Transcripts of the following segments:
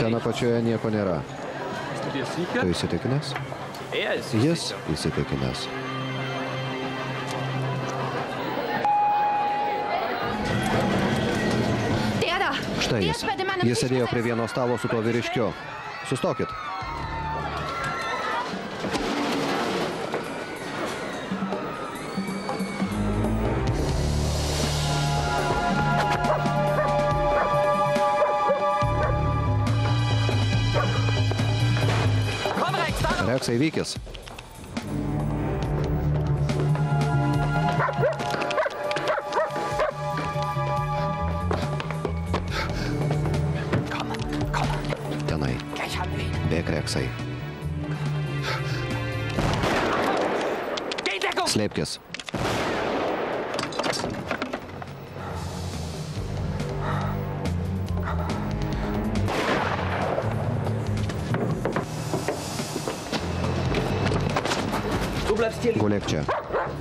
Ten apačioje nieko nėra. Tu įsitikinęs? Jis įsitikinęs. Štai jis. Jis sėdėjo prie vieno stalo su tuo vyriškiu. Sustokit. Reksai, vykis. Tenai. Bėk, Reksai. Slėpkis. Gulėk čia.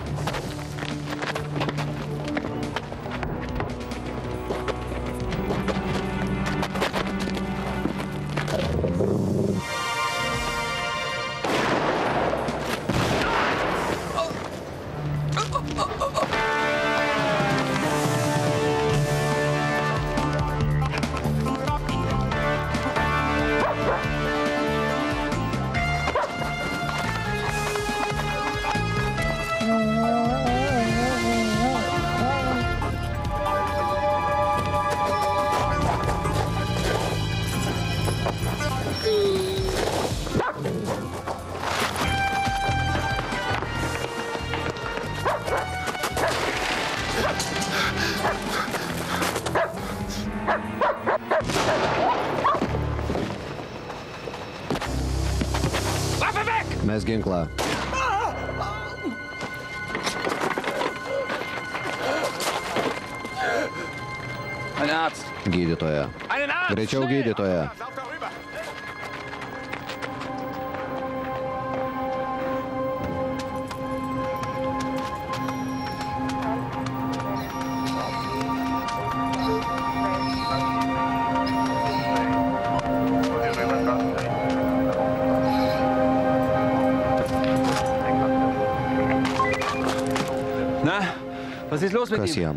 Mes ginklą. Gydytoja. Greičiau gydytoja. Kas jam?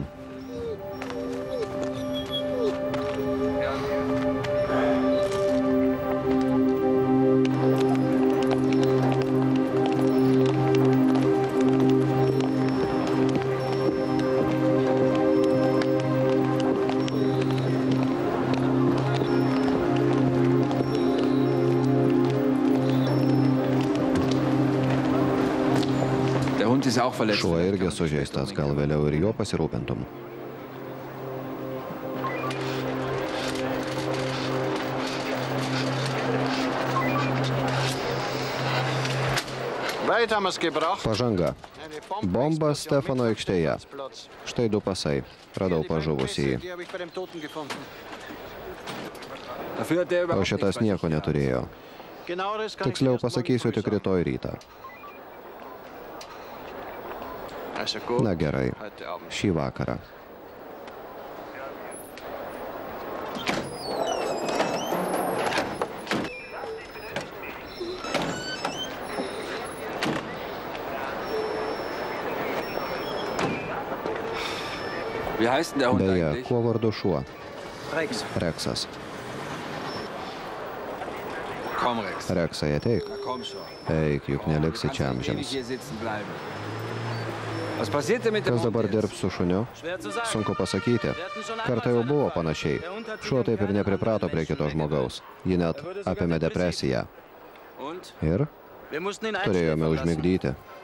Šuo irgi sužeistas, gal vėliau ir jo pasirūpintum. Pažanga. Bomba Stefano aikštėje. Štai 2 pasai. Radau pažuvusįjį. O šitas nieko neturėjo. Tiksliau pasakysiu tik rytoj rytą. Na gerai, šį vakarą. Beje, kuo vardu šuo? Reksas. Reksai, ateik. Eik, juk neliksi čia amžiams. Kas dabar dirbs su šuniu? Sunku pasakyti. Kartą jau buvo panašiai. Šuo taip ir nepriprato prie kito žmogaus. Ji net apėmė depresiją. Ir turėjome užmigdyti.